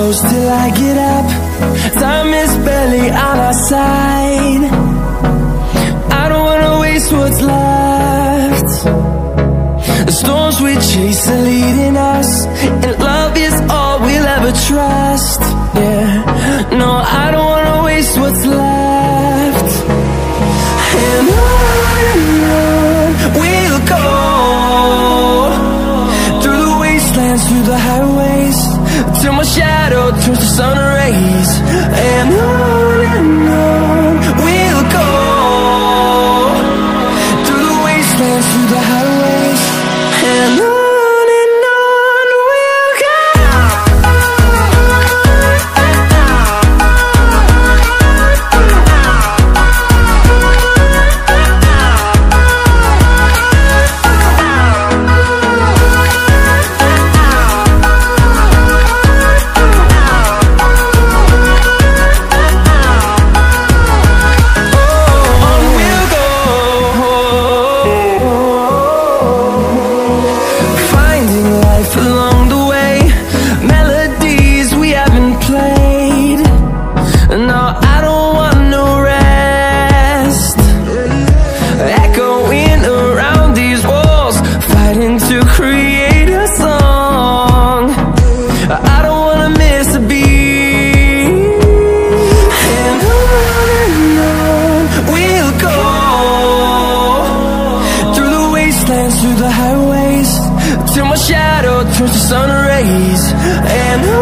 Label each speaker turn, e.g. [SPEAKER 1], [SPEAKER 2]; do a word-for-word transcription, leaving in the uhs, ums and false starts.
[SPEAKER 1] close till I get up. Time is barely on our side. I don't wanna waste what's left. The storms we chase are leading us, and love is all we'll ever trust. Yeah, no, I don't wanna waste what's left. And on and on we'll go, through the wastelands, through the highways, till my shadow turns to sun rays. And on and on we'll go, through the wastelands, through the highways, and on. Through the highways, till my shadow turns to sun rays. And